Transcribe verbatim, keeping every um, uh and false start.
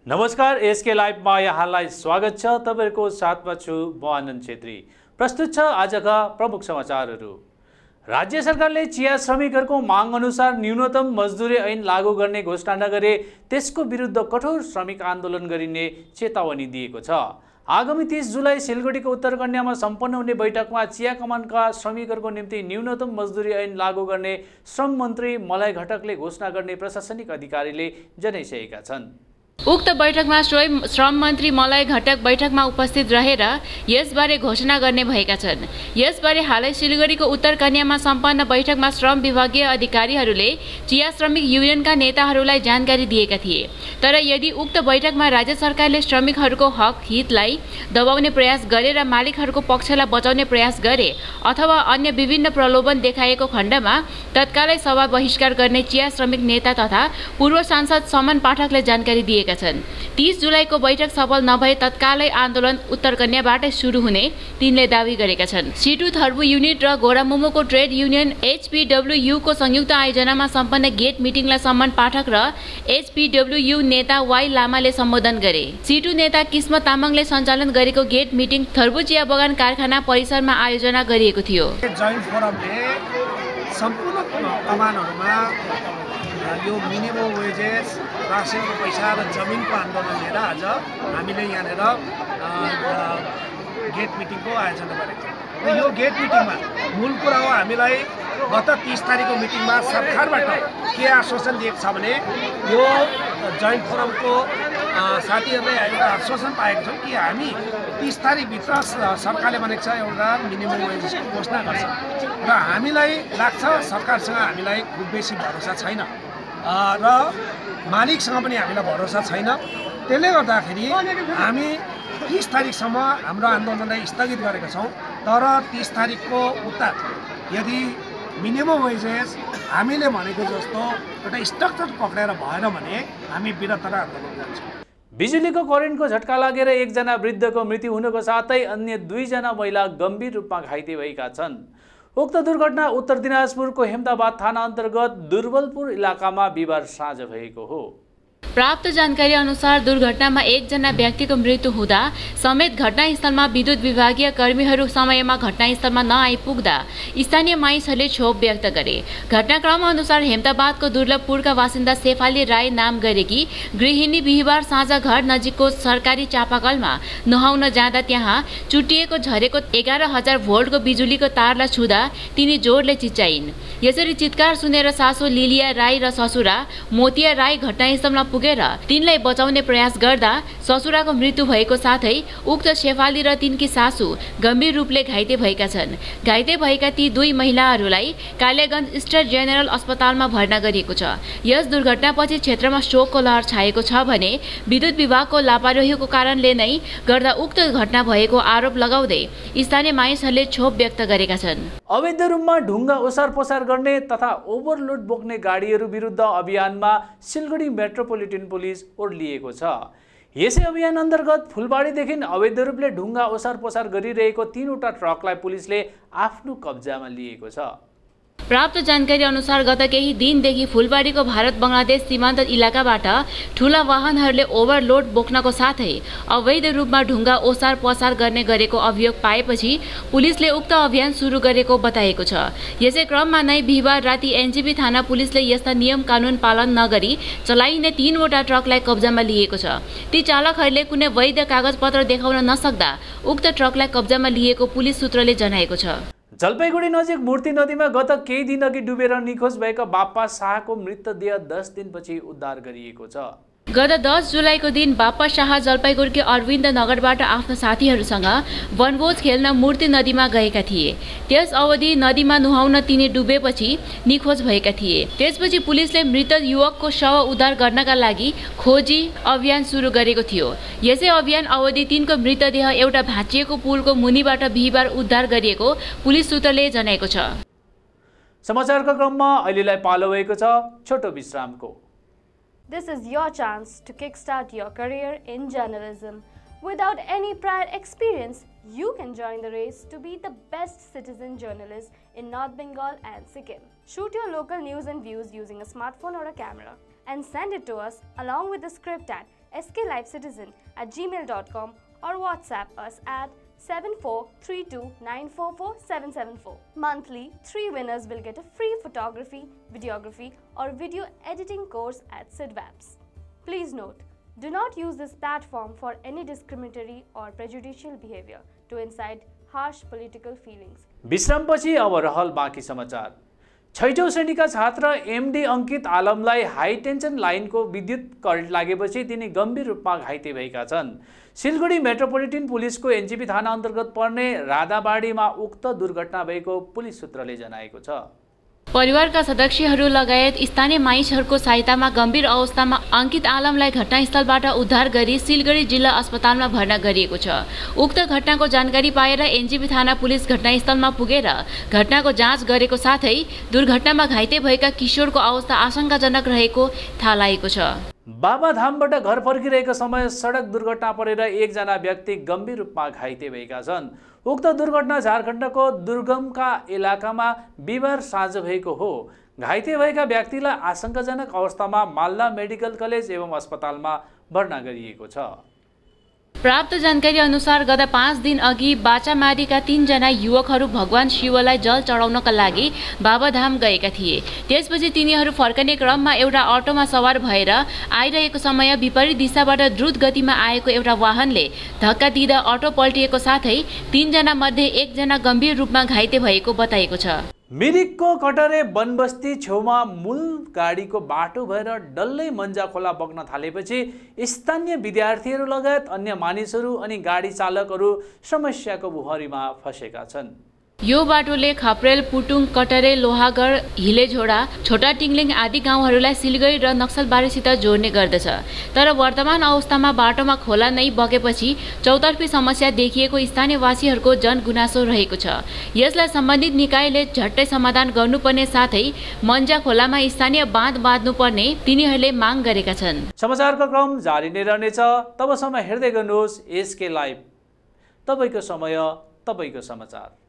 नमस्कार, एसके लाइभमा यहाँलाई स्वागत छ। तपाईहरुको साथमा छु म आनन्द छेत्री। प्रस्तुत छ आजका प्रमुख समाचारहरू। राज्य सरकारले चिया श्रमिकहरूको माग अनुसार न्यूनतम मजदुरी ऐन लागू गर्ने घोषणा नगरे त्यसको विरुद्ध कठोर श्रमिक आन्दोलन गरिने चेतावनी दिएको छ। आगामी तीस जुलाई सिलगढीको उत्तर कन्यामा सम्पन्न हुने बैठकमा चिया कमानका श्रमिकहरूको निम्ति न्यूनतम मजदुरी ऐन लागू गर्ने श्रम मन्त्री मलाई घटकले घोषणा गर्ने प्रशासनिक अधिकारीले जनाइसकेका छन्। उक्त बैठकमा स्वयं श्रम मन्त्री मलाई घटक बैठकमा उपस्थित रहेर यसबारे घोषणा गर्ने भएका छन्। यसबारे हालै सिलगढीको उत्तर कन्यामा सम्पन्न बैठकमा श्रम विभागीय अधिकारीहरूले चिया श्रमिक युनियनका नेताहरूलाई जानकारी दिएका थिए। तर यदि उक्त बैठकमा राज्य सरकारले श्रमिकहरूको हक हितलाई दबाउने प्रयास गरे र मालिकहरूको पक्षलाई बचाउने प्रयास गरे अथवा अन्य विभिन्न प्रलोभन देखाएको खण्डमा तत्कालै सभा बहिष्कार गर्ने चिया श्रमिक नेता तथा पूर्व सांसद समन पाठकले जानकारी दिएका छन्। तीस जुलाईको बैठक सफल नभए तत्कालै आन्दोलन उत्तर कन्याबाटै सुरु हुने तिनले दावी गरेका छन्। सिटु थर्बु युनिट र गोरामुमोको ट्रेड युनियन एचपीडब्ल्यूयू को संयुक्त आयोजनामा सम्पन्न गेट मिटिङलाई समन पाठक र एचपीडब्ल्यूयू नेता वाई लामाले सम्बोधन गरे। सिटु नेता किस्मत तामाङले सञ्चालन गरेको गेट मिटिङ थर्बु चिया बगान कारखाना परिसरमा आयोजना गरिएको थियो। जोइन्ट फोरमले सम्पूर्ण कमानहरुमा यो मिनिमम वेजेस, रासिनको पैसा र जमिनको आन्दोलन लिएर आज हामीले यहाँनिर गेट मिटिङको आयोजना गरेको छौँ। र यो गेट मिटिङमा मूल कुरा हो, हामीलाई गत तीस तारिकको मिटिङमा सरकारबाट के आश्वासन दिएको छ भने यो जोइन्ट फोरमको साथीहरूले एउटा आश्वासन पाएको छौँ कि हामी तीस तारिकभित्र सरकारले भनेको छ एउटा मिनिमम वेजेसको घोषणा गर्छ र हामीलाई लाग्छ सरकारसँग हामीलाई खुब बेसी भरोसा छैन र मालिकसँग पनि हामीलाई भरोसा छैन। त्यसले गर्दाखेरि हामी तीस तारिकसम्म हाम्रो आन्दोलनलाई स्थगित गरेका छौँ। तर तीस तारिकको उता यदि मिनिमम वेजेस हामीले भनेको जस्तो एउटा स्ट्रक्चर पक्रेर भएन भने हामी विरतर आन्दोलन गर्छौँ। बिजुलीको करेन्टको झट्का लागेर एकजना वृद्धको मृत्यु हुनुको साथै अन्य दुईजना महिला गम्भीर रूपमा घाइते भएका छन्। उक्त दुर्घटना उत्तर दिनाजपुरको हेमदाबाद थाना अन्तर्गत दुर्बलपुर इलाकामा बिहिबार साँझ भएको हो। प्राप्त जानकारी अनुसार दुर्घटनामा एकजना व्यक्तिको मृत्यु हुँदा समेत घटनास्थलमा विद्युत विभागीय कर्मीहरू समयमा घटनास्थलमा नआइपुग्दा स्थानीय मानिसहरूले क्षोभ व्यक्त गरे। घटनाक्रम अनुसार हेमदाबादको दुर्लभपुरका बासिन्दा शेफाली राई नाम गरेकी गृहिणी बिहिबार साँझ घर नजिकको सरकारी चापाकलमा नुहाउन जाँदा त्यहाँ चुटिएको झरेको एघार हजार भोल्टको बिजुलीको तारलाई छुँदा तिनी जोडले चिच्याइन्। यसरी चित्कार सुनेर सासू लिलिया राई र ससुरा मोतिया राई घटनास्थलमा पुगेर तिनलाई बचाउने प्रयास गर्दा ससुराको मृत्यु भएको साथै उक्त शेफाली र तिनकी सासू गम्भीर रूपले घाइते भएका छन्। घाइते भएका ती दुई महिलाहरूलाई कालेगञ्ज स्टेट जेनरल अस्पतालमा भर्ना गरिएको छ। यस दुर्घटनापछि क्षेत्रमा शोकको लहर छाएको छ भने विद्युत विभागको लापरवाहीको कारणले नै गर्दा उक्त घटना भएको आरोप लगाउँदै स्थानीय मानिसहरूले क्षोभ व्यक्त गरेका छन्। अवैध रूपमा ढुङ्गा ओसार पसार गर्ने तथा ओभरलोड बोक्ने गाडीहरू विरुद्ध अभियानमा सिलगढी मेट्रोपोलिटन पुलिस ओर्लिएको छ। यसै अभियान अन्तर्गत फुलबाडीदेखि अवैध रूपले ढुङ्गा ओसार पसार गरिरहेको तीनवटा ट्रकलाई पुलिसले आफ्नो कब्जामा लिएको छ। प्राप्त जानकारी अनुसार गत केही दिनदेखि फुलबाडीको भारत बङ्गलादेश सीमान्त इलाकाबाट ठूला वाहनहरूले ओभरलोड बोक्नको साथै अवैध रूपमा ढुङ्गा ओसार पसार गर्ने गरेको अभियोग पाएपछि पुलिसले उक्त अभियान सुरु गरेको बताएको छ। यसै क्रममा नै बिहिबार राति एनजेपी थाना पुलिसले यस्ता नियम कानुन पालन नगरी चलाइने तीनवटा ट्रकलाई कब्जामा लिएको छ। ती चालकहरूले कुनै वैध कागजपत्र देखाउन नसक्दा उक्त ट्रकलाई कब्जामा लिएको पुलिस सूत्रले जनाएको छ। जलपाइगुडी नजिक मूर्ति नदीमा गत केही दिनअघि डुबेर निखोज भएका बाप्पा शाहको मृतदेह दस दिनपछि उद्धार गरिएको छ। गत दस जुलाईको दिन बाप्पा शाह जलपाइगुडीको अरविन्द नगरबाट आफ्ना साथीहरूसँग वनभोज खेल्न मूर्ति नदीमा गएका थिए। त्यस अवधि नदीमा नुहाउन तिनी डुबेपछि निखोज भएका थिए। त्यसपछि पुलिसले मृत युवकको शव उद्धार गर्नका लागि खोजी अभियान सुरु गरेको थियो। यसै अभियान अवधि तिनको मृतदेह एउटा भाँचिएको पुलको मुनिबाट बिहिबार उद्धार गरिएको पुलिस सूत्रले जनाएको छ। समाचारको क्रममा अहिलेलाई पालो भएको छ छोटो विश्रामको। This is your chance to kickstart your career in journalism. Without any prior experience, you can join the race to be the best citizen journalist in North Bengal and Sikkim. Shoot your local news and views using a smartphone or a camera and send it to us along with the script at s k live citizen at gmail dot com or WhatsApp us at seven four three two nine four four seven seven four. Monthly, three winners will get a free photography, videography or video editing course at Sidvapps. Please note, do not use this platform for any discriminatory or prejudicial behavior to incite harsh political feelings. विश्रामपछि अब रहल बाँकी समाचार। छैटौं श्रेणीका छात्र MD Ankit आलमलाई high tension लाइनको विद्युत करेन्ट लागेपछि तिनी गम्भीर रूपमा घाइते भएका छन्। सिलगढी मेट्रोपोलिटन पुलिसको एनजेपी थाना अन्तर्गत पर्ने राधाबाडीमा उक्त दुर्घटना भएको पुलिस सूत्रले जनाएको छ। परिवारका सदस्यहरू लगायत स्थानीय मानिसहरूको सहायतामा गम्भीर अवस्थामा अंकित आलमलाई घटनास्थलबाट उद्धार गरी सिलगढी जिल्ला अस्पतालमा भर्ना गरिएको छ। उक्त घटनाको जानकारी पाएर एनजेपी थाना पुलिस घटनास्थलमा पुगेर घटनाको जाँच गरेको साथै दुर्घटनामा घाइते भएका किशोरको अवस्था आशंकाजनक रहेको थाहा लागेको छ। बाबाधामबाट घर फर्किरहेको समय सडक दुर्घटना परेर एकजना व्यक्ति गम्भीर रूपमा घाइते भएका छन्। उक्त दुर्घटना झारखण्डको दुर्गमका इलाकामा बिहिबार साँझ भएको हो। घाइते भएका व्यक्तिलाई आशंकाजनक अवस्थामा मालदा मेडिकल कलेज एवं अस्पतालमा भर्ना गरिएको छ। प्राप्त जानकारी अनुसार गत पाँच दिन अघि बाचामारीका तीनजना युवकहरू भगवान शिवलाई जल चढाउनका लागि बाबाधाम गएका थिए। त्यसपछि तिनीहरू फर्कने क्रममा एउटा अटोमा सवार भएर आइरहेको समय विपरीत दिशाबाट द्रुत गतिमा आएको एउटा वाहनले धक्का दिँदा अटो पल्टिएको साथै तीनजना मध्ये एकजना गम्भीर रूपमा घाइते भएको बताएको छ। मिरिकको कटरे बनबस्ती छेउमा मूल गाडीको बाटो भएर डल्लै मन्जा खोला बग्न थालेपछि स्थानीय विद्यार्थीहरू लगायत अन्य मानिसहरू अनि गाडी चालकहरू समस्याको बुहरीमा फँसेका छन्। यो बाटोले खप्रेल, पुटुङ, कटरे, लोहागढ, हिलेझोडा, छोटा टिङ्लिङ आदि गाउँहरूलाई सिलगढी र नक्सलबारीसित जोड्ने गर्दछ। तर वर्तमान अवस्थामा बाटोमा खोला नै बगेपछि चौतर्फी समस्या देखिएको स्थानीयवासीहरूको जनगुनासो रहेको छ। यसलाई सम्बन्धित निकायले झट्टै समाधान गर्नुपर्ने साथै मन्जा खोलामा स्थानीय बाँध बाँध्नुपर्ने तिनीहरूले माग गरेका छन्। समाचारको क्रम जारी नै रहनेछ। तबसम्म हेर्दै गर्नुहोस् एसके लाइभ। तपाईँको समय, तपाईँको समाचार।